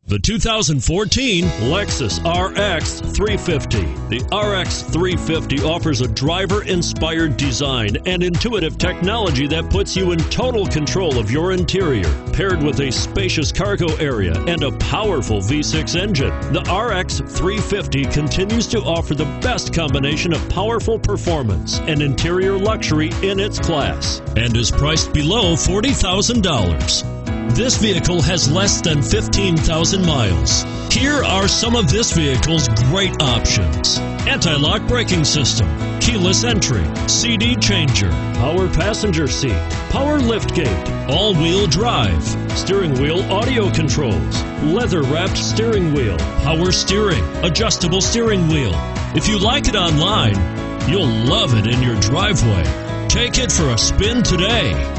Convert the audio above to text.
The 2014 Lexus RX 350. The RX 350 offers a driver-inspired design and intuitive technology that puts you in total control of your interior, paired with a spacious cargo area and a powerful V6 engine. The RX 350 continues to offer the best combination of powerful performance and interior luxury in its class and is priced below $40,000. This vehicle has less than 15,000 miles. Here are some of this vehicle's great options: anti-lock braking system, keyless entry, CD changer, power passenger seat, power liftgate, all-wheel drive, steering wheel audio controls, leather-wrapped steering wheel, power steering, adjustable steering wheel. If you like it online, you'll love it in your driveway. Take it for a spin today.